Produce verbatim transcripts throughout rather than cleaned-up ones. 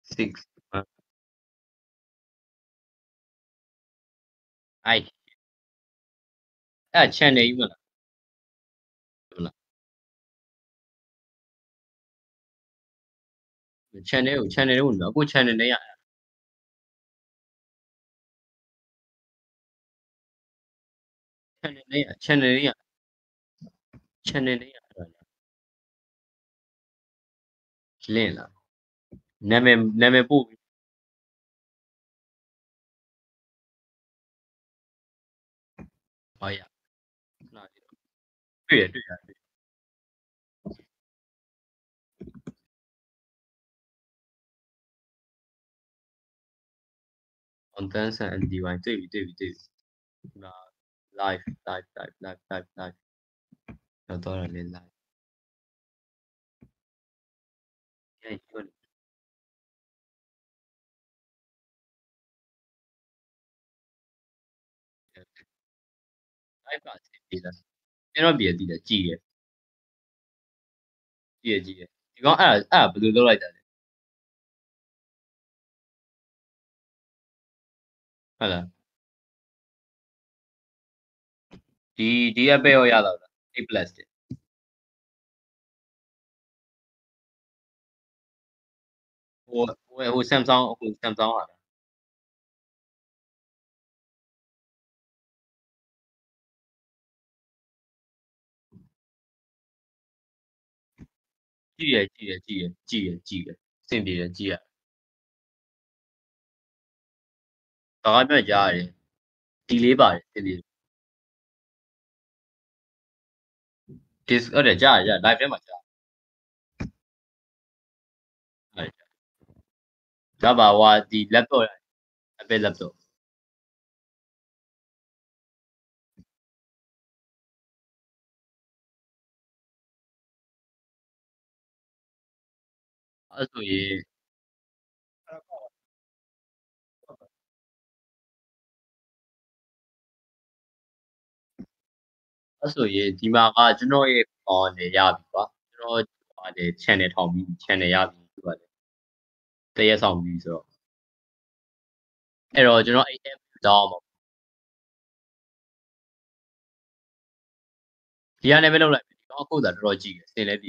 six အိုက်အဲ့ channel ကြီးမလားမလား channel ကို channel ထဲဝင်ပြီးအခု channel ထဲရ channel ထဲရ channel ထဲရ channel ထဲရအဲ့ဒါလင့်လားနာမည်နာမည်ပို့ပြီးဟောရခဏလေးတွေ့ရတွေ့ရတွေ့ on dance and divine တွေ့ပြီတွေ့ပြီတွေ့ပြီဒီမှာ live live live live live live တော့တော့လေ live အဲ့ဒီ live ပါစီးလားကျွန်တော်ပြည့်တည်တယ်ကြည်ရကြည်ရကြည်ရဒီကောင်အဲ့အဲ့ဘယ်လိုလုပ်လိုက်တာလဲဟုတ်လားဒီဒီ app ပဲရောရတော့လားeight plus တဲ့ဟိုဟိုဟို Samsung ဟို Samsung ဟာကြည်ရကြည်ရကြည်ရကြည်ရကြည်ရစင်ပြေရကြည်ရဘာကပြောကြားရတယ်ဒီလေးပါတယ်စင်ပြေ dis ဟုတ်တယ်ကြားရကြား live ထဲမှာကြားဟုတ်တယ်ကြားပါဟွာဒီ laptop ရ Apple laptop အဲ့ဆိုရင်အဲ့ဆိုရင်ဒီမှာကကျွန်တော်ရဲ့ဟောနေရပြီကွာကျွန်တော်ဟာလေ channel ထောင်ပြီး channel ရပြီဒီပါလေတရက်ဆောင်ပြီးဆိုတော့အဲ့တော့ကျွန်တော်အဲ့ app တောင်းအောင်ဒီကနေပဲလုပ်လိုက်ပြီဒီတော့အခုသာတော်တော်ကြည့်ရစင်လဲပြီ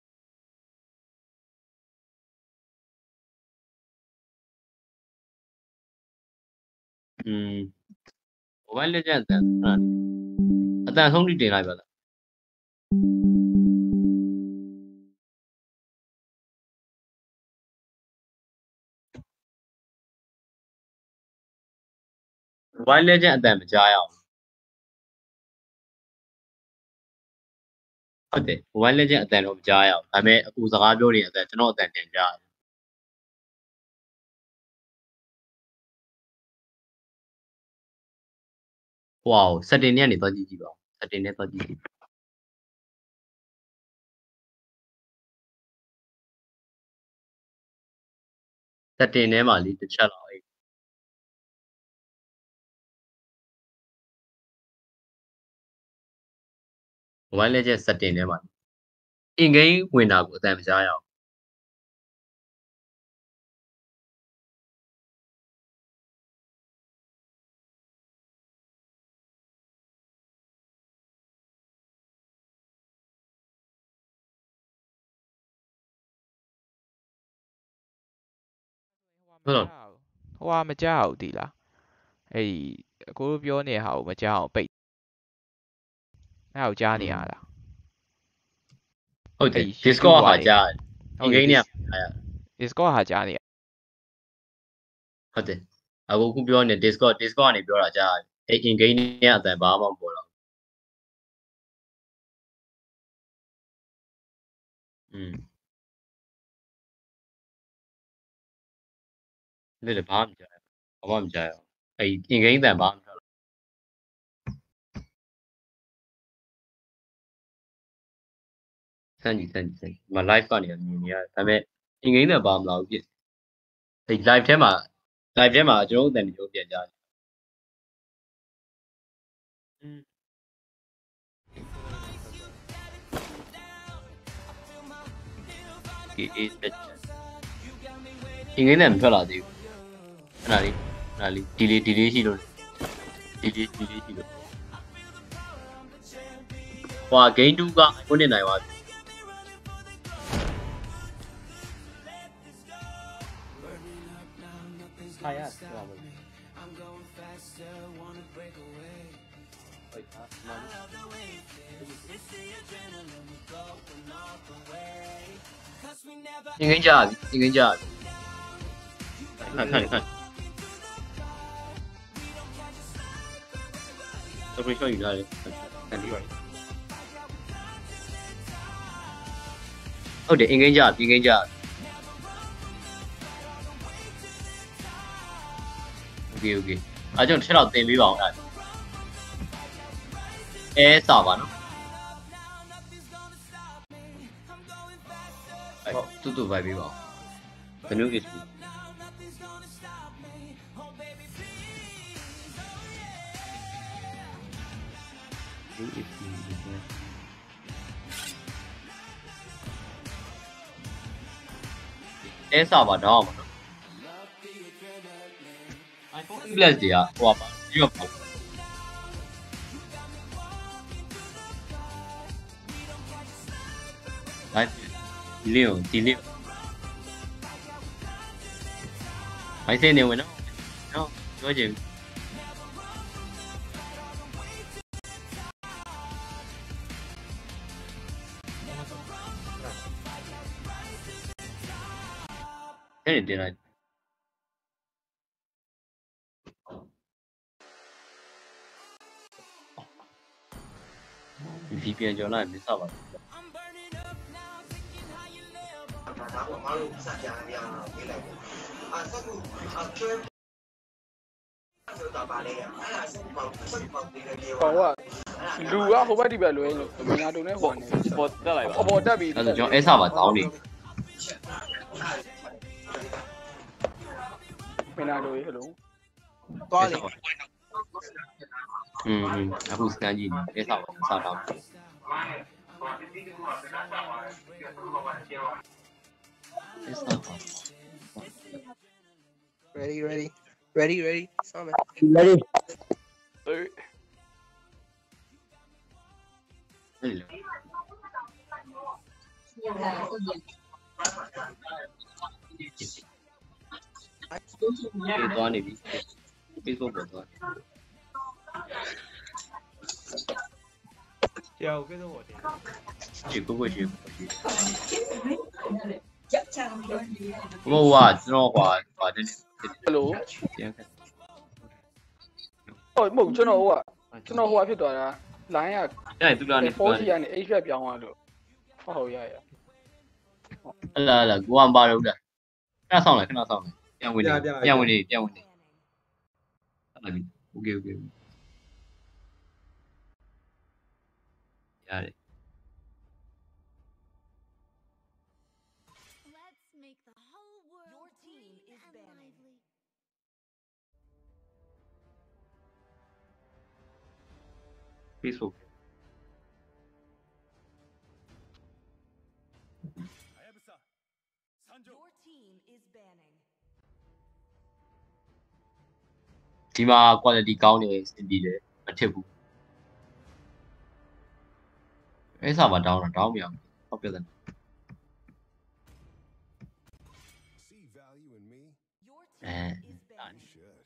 อืม Mobile Legends အတန်အတန်ဆုံးထိတင်လိုက်ပါလား Mobile Legends အတန်မကြားရအောင်ဟုတ်တယ် Mobile Legends အတန်တော့မကြားရအောင်ဒါပေမဲ့အခုစကားပြောနေတဲ့အတန်ကျွန်တော်အတန်တင်ကြားဟွာ setting ထဲကနေသွားကြည့်ကြည့်ပါဦး setting ထဲသွားကြည့်ကြည့် setting ထဲမှာလေတစ်ချက်လောက်အဲ့ Mobile Legends setting ထဲမှာ in game ဝင်တာကိုအတန်မကြားရအောင်ဟုတ်တော့ဟိုဟာမကြောက်ဒီလားအဲ့ဒီအကိုတို့ပြောနေတဲ့ဟာကိုမကြောက်အောင်ပိတ်အဲ့ဒါကိုကြားနေရလားဟုတ်တယ် Discord ဟာကြား in game เนี่ย Discord ဟာကြားနေရဟုတ်တယ်အခုခုပြောနေ Discord Discord ကနေပြောတာကြားအဲ့ in game เนี่ยအတန်ဘာမှမပေါ်တော့อืมလေလေဘာမှမကြားဘာမှမကြားအဲ့ in game တန်ဘာမှမကြားစမ်းကြည့်စမ်းကြည့်စမ်းကြည့်မ live ကနေမြင်နေရတယ်ဒါပေမဲ့ in game တန်ဘာမှမလာဘူးဖြစ်အဲ့ live ထဲမှာ live ထဲမှာကျွန်တော်တို့အတန်မျိုးပြန်ကြားတယ်อืมအေးအေးအင်္ဂလိပ်နဲ့မထွက်လာသေးဘူးခဏလေးခဏလေးဒီလေးဒီလေးရှိလို့ဒီလေးဒီလေးရှိလို့ဟွာ game 2ကခုနှစ်နိုင်ပါပြီဟာရဆက်ပါမယ်应该加的，应该加的。看看你看，这不是小雨来的，看这边。哦对，应该加的，应该加的。OK OK，啊，就吃到电杯吧，我看。哎，啥吧呢？哎，嘟嘟白杯吧，肯定给出。哎，啥吧，知道吗？iPhone 十六啊，哇吧，这个跑。来，第六，第六。还是你问呢？喏，多久？这里进来。你皮鞭叫那也没啥吧？ 好啊，路啊，好快啲ပဲလွယ်လို့မညာတုံနဲ့ဟောနေပေါ်တက်လိုက်ပါပေါ်တက်ပြီအဲ့ဒါကျွန်တော်အဲ့စားပါတောင်းနေမညာတုံရေဟလို့သွားနေอืมอืมအခုစကန်ကြည့်နေအဲ့စားပါစားတောင်း Ready, ready, ready, ready. Summon. Ready. Cái toán này đi. Cái số của toán. Chào cái số của tiền. Chỉ có cái gì có gì. Wow, wow, nó quả quả trên. Hello. ဟိုမဟုတ်ကျွန်တော်ဟိုကကျွန်တော်ဟိုကဖြစ်သွားတာ line ကအဲ့ဒါသူလာနေ four G ကနေ eight ဖြတ်ပြောင်းသွားလို့ဟုတ်ဟုတ်ရရအဲ့လာလာကိုကမပါတော့ဘူးလားခဏဆောင်လိုက်ခဏဆောင်လိုက်ပြန်ဝင်နေပြန်ဝင်နေပြန်ဝင်နေဟုတ်ပြီ okay okay ရတယ် Let's make the whole world your team is lively. Facebook Your team is banning. ဒီမှာ quality ကောင်းနေစင်ပြီးတယ်မထစ်ဘူးအဲ့စားမှာတောင်းတော့တောင်းမရဘူးဟုတ်ပြတယ် See value in me? Your အဲ team is banning. You should.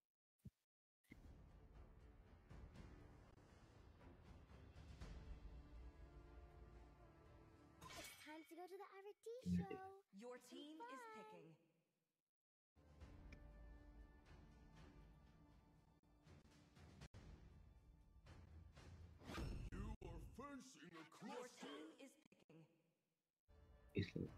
It's time to go to the R and D show. Your team is picking. You are facing a Your team is picking. Facebook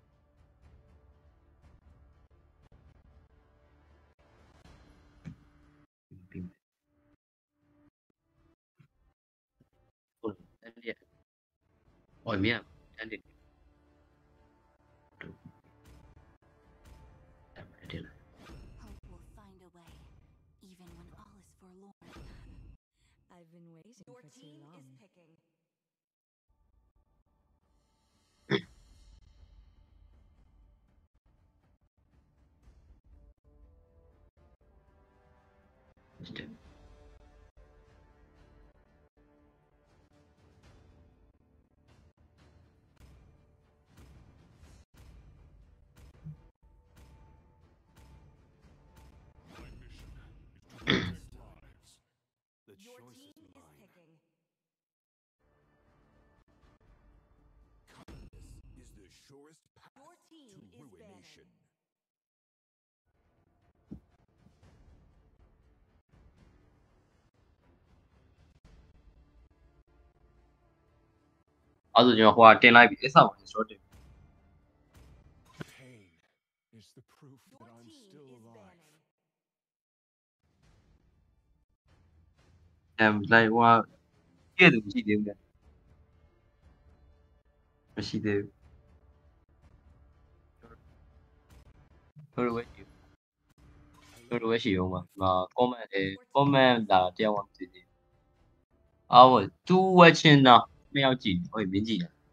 Ôi, anh đi ạ. Ôi, miệng, anh đi. Em phải đi lại. Hope will find a way, even when all is forlorn. I've been waiting Your for too team long. Is picking. The choice is mine. Kindness is the surest path to ruination. Also ကျွန်တော်ဟိုကတင်လိုက်ပြီအဆောက်အ install တင် Pain is the proof that I'm still alive. အမ်လိုက်ဟိုကပြည့်တယ်မရှိသေးဘူးလေမရှိသေးဘူးတို့လိုပဲရှိတို့လိုပဲရှိအောင်ပါဒီမှာ comment လေ comment လာတယောက်မှမသိသေးဘူးအော်သူဝက်ချင်တာနှစ်ယောက်ကြည့်ဟုတ်မင်းကြည့်လား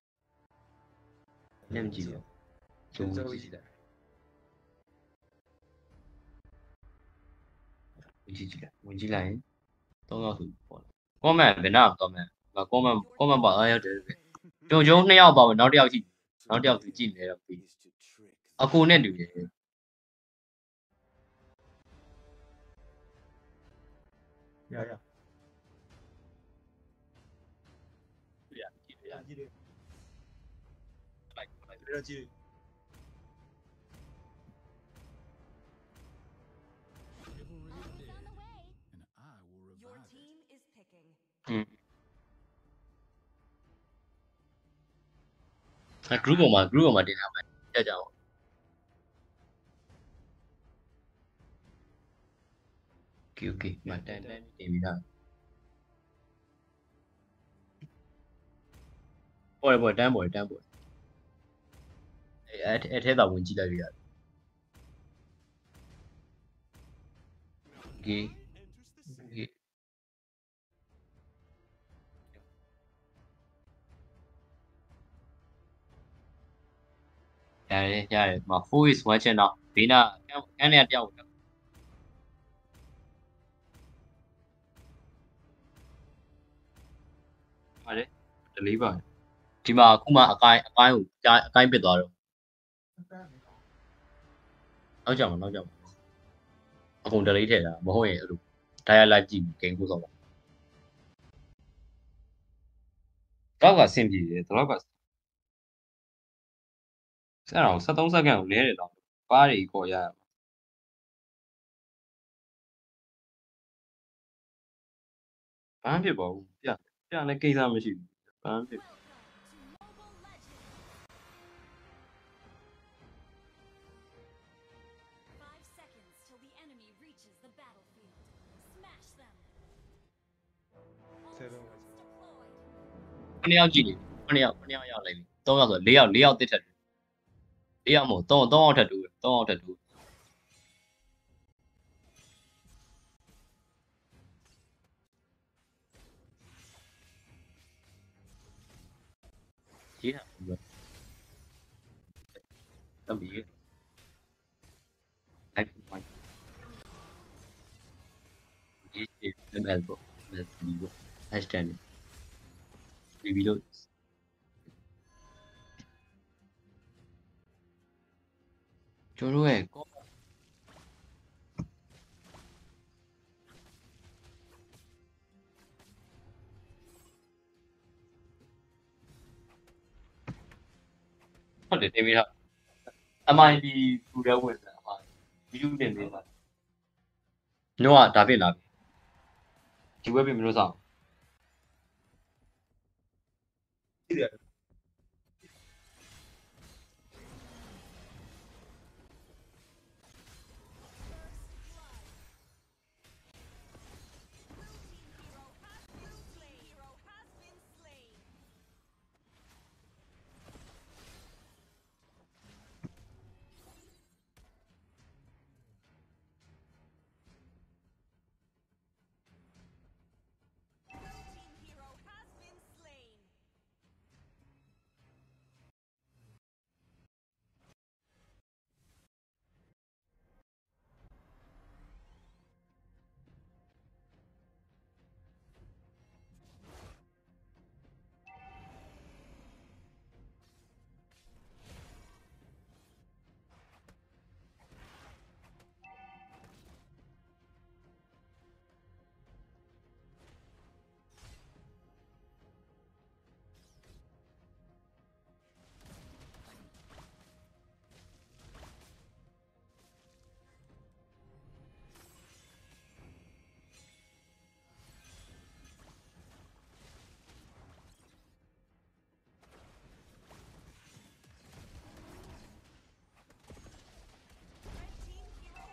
မင်းကြည့်ရောသူကြည့်တယ်ဝင်ကြည့်ကြည့်လိုက်ဝင်ကြည့်လိုက်ရင်သုံးယောက်ဆိုပေါ့ comment ဘယ်နာ comment ငါ comment comment ပါအားရတယ်ကြုံကြုံနှစ်ယောက်ပါမယ်နောက်တစ်ယောက်ကြည့်နောက်တစ်ယောက်သူကြည့်နေတော့ပြီးအကိုနဲ့တူတယ်ရရရကြည့်ရကြည့်လိုက်လိုက်ရကြည့် And I will revive it. อืมအဲ group ပေါ်မှာ group ပေါ်မှာတင်ထားမှာကြကြအောင် okay okay မတန်တန်တင်ပြီးသားပေါ်ရပေါ်တန်းပေါ်တန်းပေါ်အဲအဲထဲသာဝင်ကြည့်လိုက်ရရတယ် okay okay ရတယ်ရတယ်မှာ four is one channel ဘေးနာကန်းနဲ့တယောက်ပါတယ်ဒလေးပါဒီမှာအခုမှအကိုင်းအကိုင်းကိုအကိုင်းပစ်သွားတော့နောက်ကြမှာနောက်ကြမှာအကုန်ဒလေးထည့်တာမဟုတ်ရင်အဲ့လို dial live ကြည့်ဂိမ်းကိုတော့တော့ကဆင်ပြေတယ်တော့ကစက်အောင်seventeenစက္ကန့်ကိုလဲတယ်တော့ပါးတွေခေါ်ရရဘာမှဖြစ်ပါဘူးပြပြလည်းကိစ္စမရှိဘူးဘာမှဖြစ် ခုနှစ်ယောက်ကြည့်နေခုနှစ်ယောက်ခုနှစ်ယောက်ရောက်လိုက်ပြီသုံးယောက်ဆို၄ယောက်၄ယောက်တစ်ထက်၄ယောက်မဟုတ်သုံးသုံးယောက်ထက်တူသုံးယောက်ထက်တူကြီးတာဘူးတမီးအဲ့ဒီမိုင်းဒီဒီမဲလ်ဘောမဲလ်ဒီဘောဟက်စတန်ဒီဗီလို့ကျွန်တော်ရဲ့ဟုတ်တယ်တင်ပြီးတော့ M I B ပူတဲ့ဝင်တာဟာဗီဒီယိုတင်နေတာညောကဒါဖြစ်လာပြီဒီဝက်ပြင်မလို့ဆောင်ကြည့်တယ်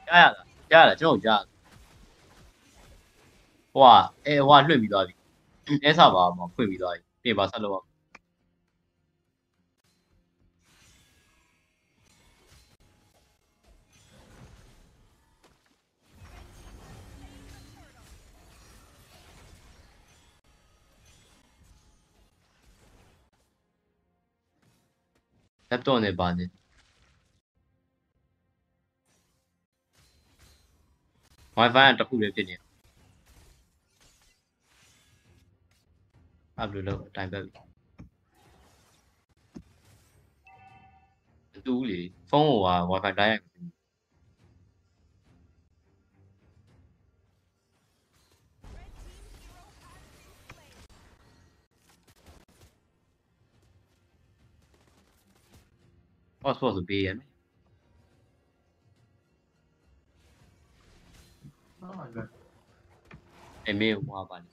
ကြားရလားကြားရလားကျွန်တော်ကြားဟိုကအဲဟိုကလွှင့်ပြီးသွားပြီအဲဆာပါမှာဖွင့်ပြီးသွားပြီပြင်ပါဆက်လို့လက်တော့နေပါနေWi-Fi တခုလေးဖြစ်နေအဲ့လိုလို့တိုင်ပတ်ပြီတူးလေဖုန်းဟိုက Wi-Fi တိုင်းရိုက်ဟော့စပေါ့ဆိုပေးရမယ်အမေဟိုပါလေ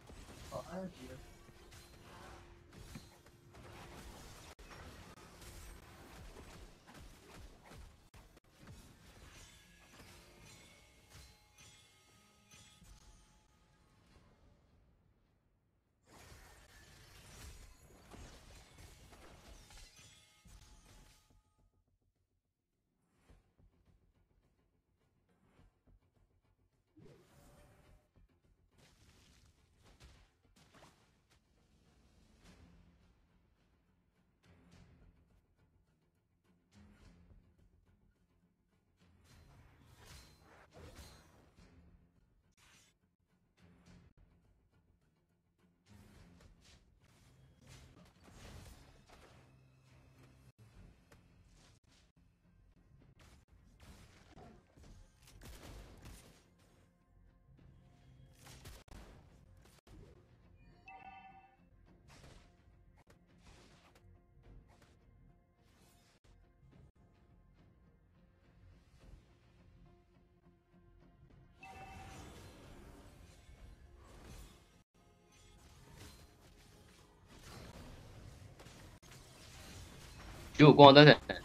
ကျိုးကောင်တက်တယ်ဟို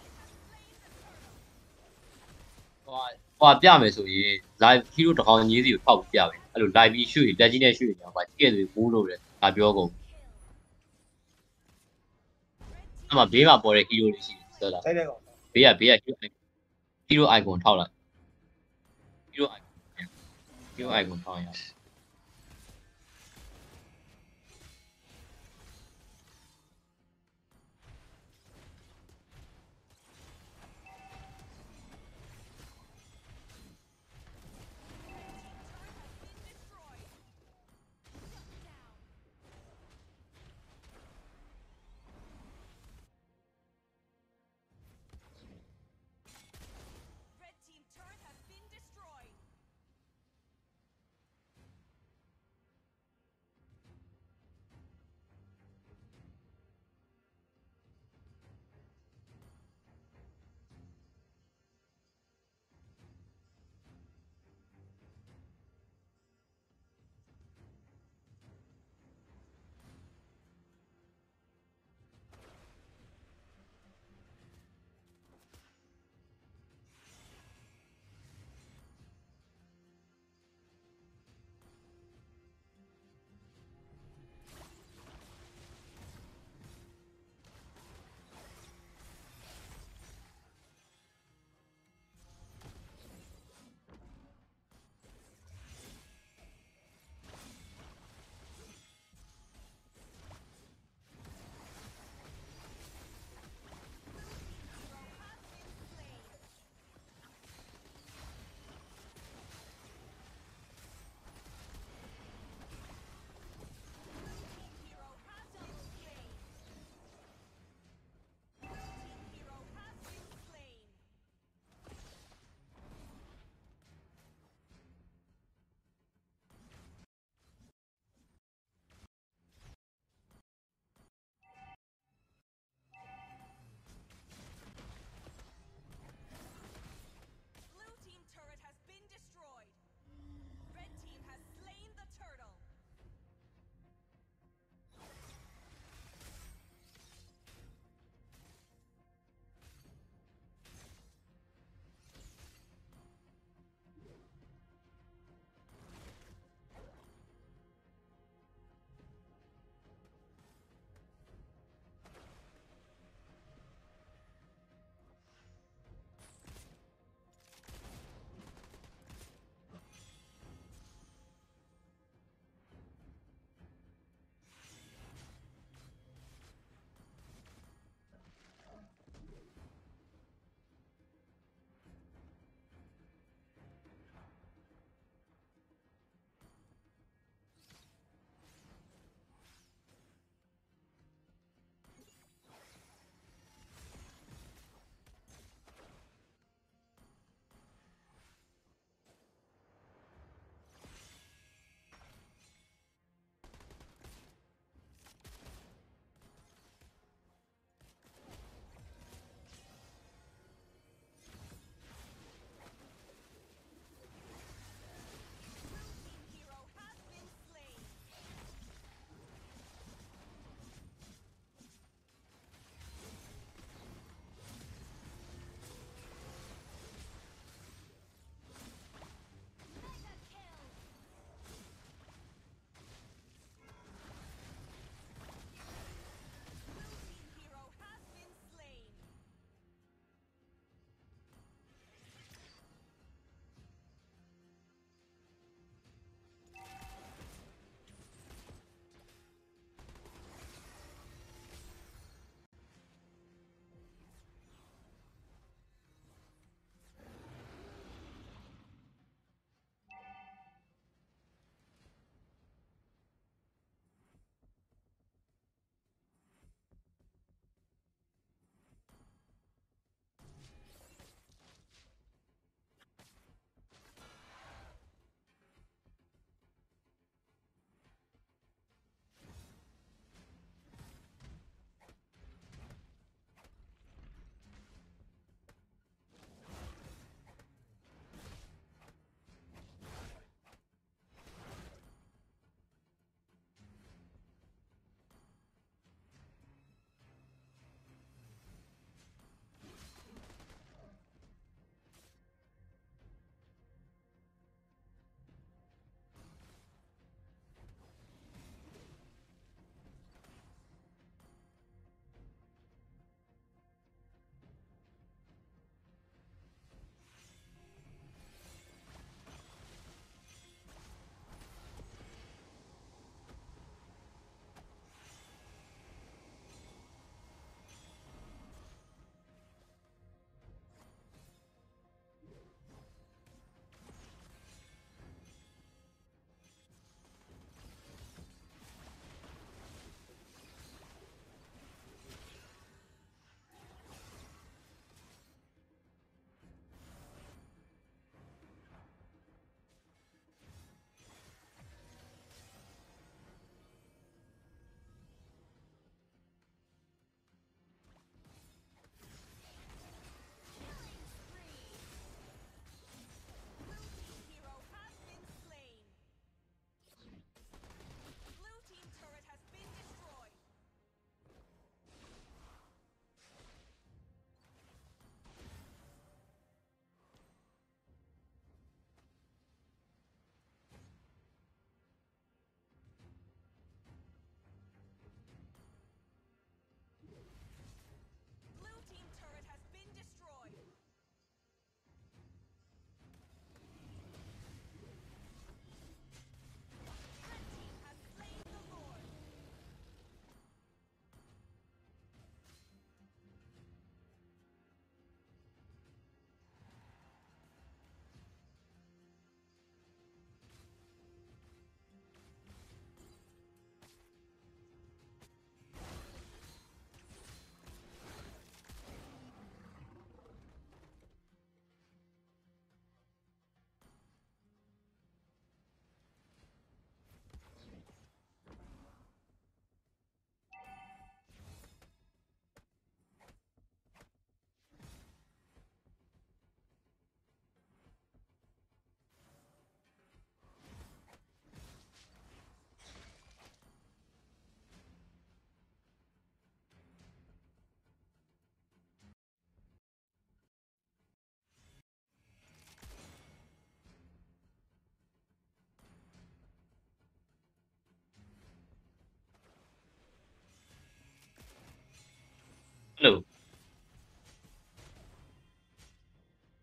ဟိုပြမယ်ဆိုရင် live hero တစ်ကောင်ကြီးစီကိုထောက်ပြမယ်အဲ့လို live ပြီးရွှေ့တက်ကြီးနဲ့ရွှေ့နေအောင်ပါကြည့်ရသူဘူးလို့လည်းဒါပြောကုန်အဲ့မှာဘေးမှာပေါ်တဲ့ hero တွေရှိတယ်ဆိုတော့ဘေးကဘေးက hero icon ထောက်လိုက် hero icon hero icon ထောက်ရအောင်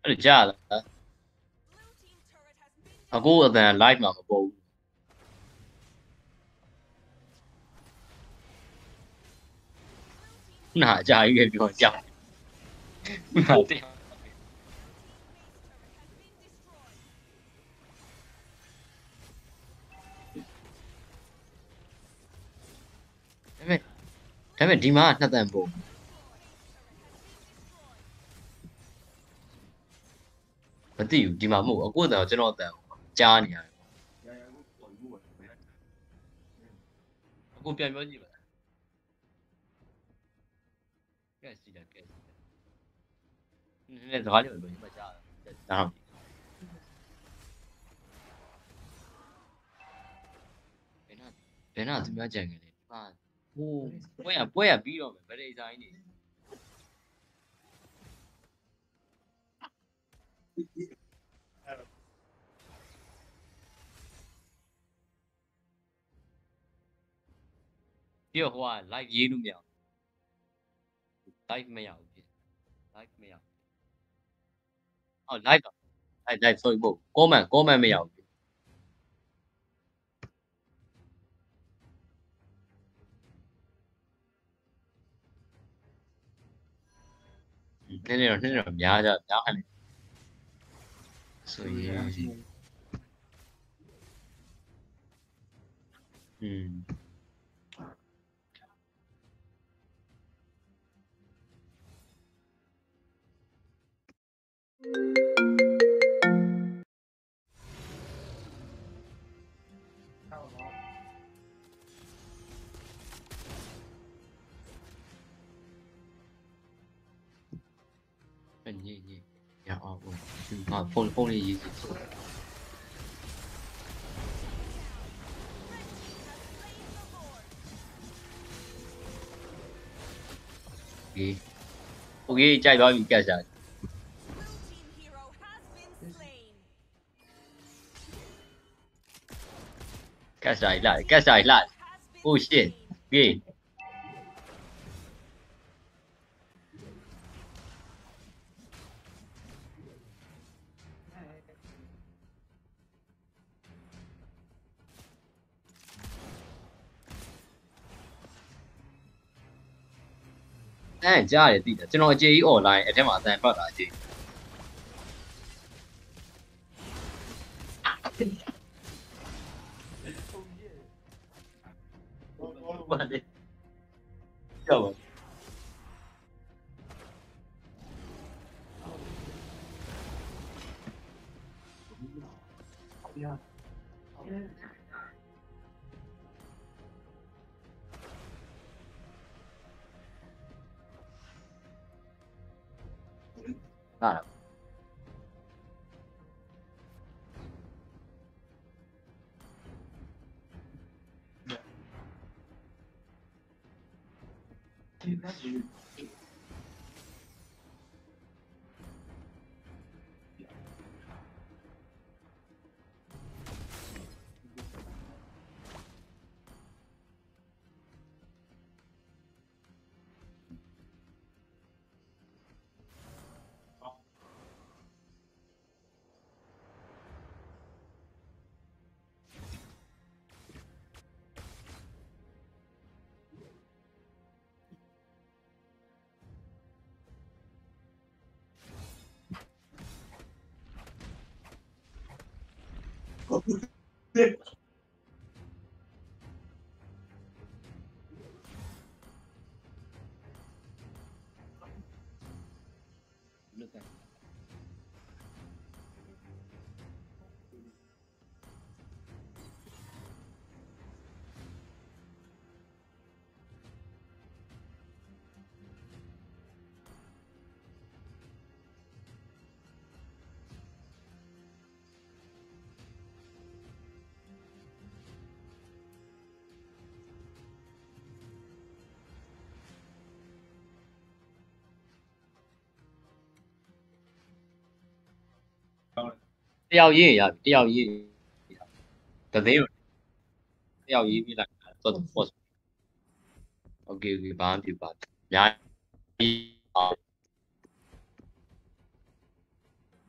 အဲ့ကြာလားအခုအတန် live မှာမပေါ်ဘူးခုနအကြာကြီးပဲပြောကြောက်ခုနတဲ့ဒါပေမဲ့ဒါပေမဲ့ဒီမှာနှစ်တန်ပုံမသိဘူးဒီမှာမဟုတ်အခုအတန်ကျွန်တော်အတန်ကြားနေရတယ်အခုပြန်ပြောကြည့်ပါကဲစီတာကဲစီတာနည်းနည်းစကားလေးပြောဒီမှာကြားတာဒါတော့ဘယ်နာဘယ်နာသူများကြံကြလဲဟာဟိုပွဲရပွဲရပြီးတော့မယ်ဗရိတ်ဆိုင်နေပြီးတော့ဟိုက live ရေးလို့မရဘူး live မရဘူးဖြစ် live မရဘူးအော် live ပါ live live sorry မဟုတ် comment comment မရဘူးနည်းနည်းတော့နည်းနည်းတော့များကြများဟန်ဆိုရင်อืมညညရအောင်ပေါ့ဟာဖုန်းဖုန်းလေးရေးစီโอเคโอเคကြိုက်သွားပြီကတ်စားကတ်စားလာကတ်စားလာ oh shit โอเคအဲ့ကြားရတယ်သိတယ်ကျွန်တော်အကျေကြီး online အဲ့ထဲမှာအတန်ဖတ်တာအကျေဘာလဲကြောက်ပါဟာတယောက်ရေးရပြီတယောက်ရေးတသိန်းတယောက်ရေးပြီးလိုက်တော့ post okay okay ဘာမှပြပါညာ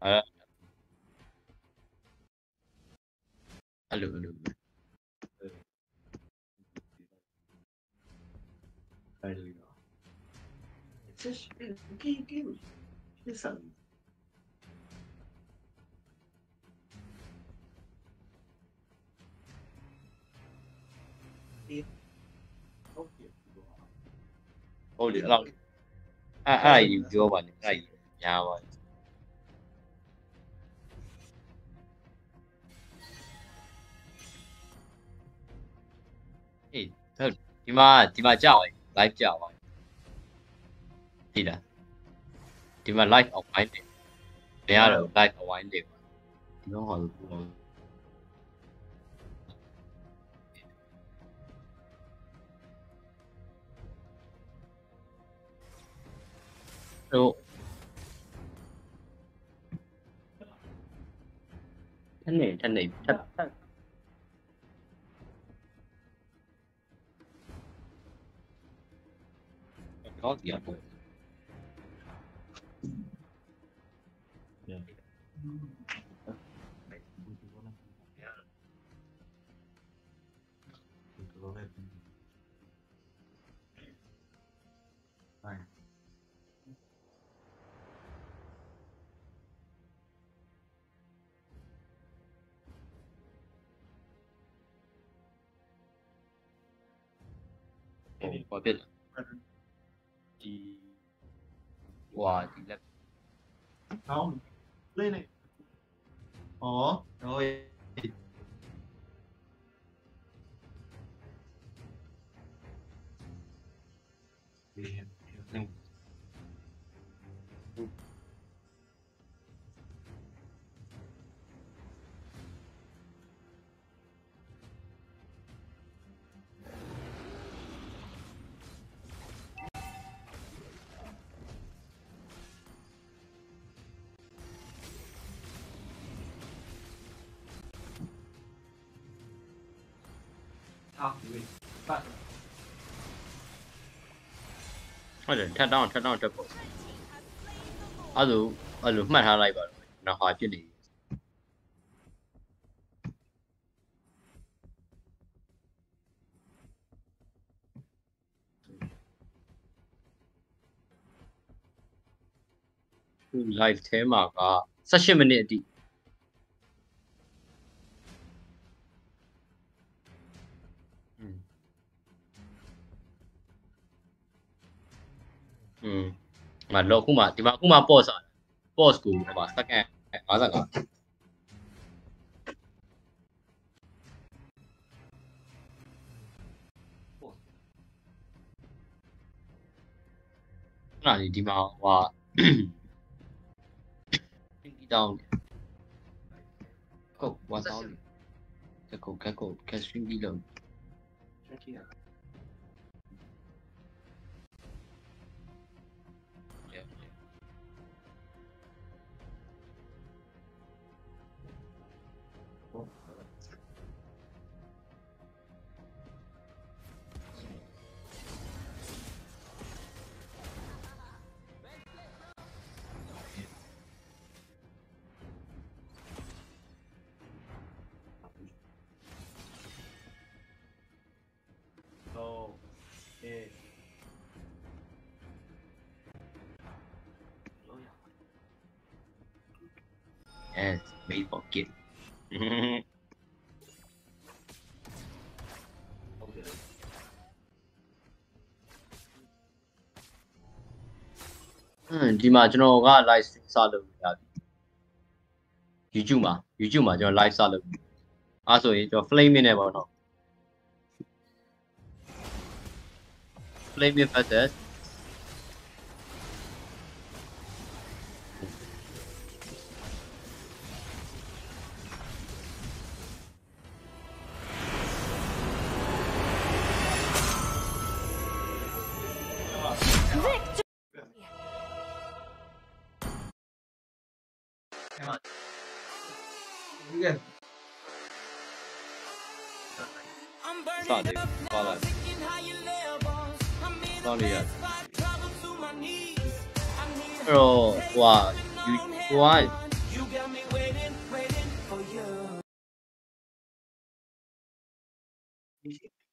အဲ့အဲ့လိုအဲ့လိုအဲ့လိုရော这是给给这啥ဟုတ်လေအဲ့လောက်အဲ့အဲ့အကြီးပြောပါနဲ့အဲ့အကြီးညာပါအေးဟုတ်ဒီမှာဒီမှာကြောက်ရင် live ကြောက်ပါသိလားဒီမှာ live အဝိုင်းတယ်မရတော့ live အဝိုင်းတယ်ဒီတော့ဟာလို့ဟိုท่านไหนท่านไหนท่านท่านcó gì ạ? Có biết đi qua đi left không lên này ồ rồi ဟုတ်တယ်ထပ်တောင်းထပ်တောင်းတက်ပေါ့အဲ့လိုအဲ့လိုမှတ်ထားလိုက်ပါတော့နောက်ဟာဖြစ်နေခု live ထဲမှာကeighteenမိနစ်အထိอืมငါလောခုမှဒီမှာအခုမှ pause อ่ะ pause ကိုဟိုမှာ second fifty-fiveနာဒီဒီမှာဟိုဒီတောင်းကိုone thousandတကူကကူကစရင်ဒီလုံးYes, made for kid. Hmm, ဒီမှာကျွန်တော်က live stream စလုပ်ရပြီ YouTube မှာ YouTube မှာကျွန်တော် live စလုပ်ပြီအဲ့ဆိုရင်ကျွန်တော် flame နဲ့ပေါ့နော် flame versus Sorry, follow. Sorry, yeah. Pero, wow, you, why? You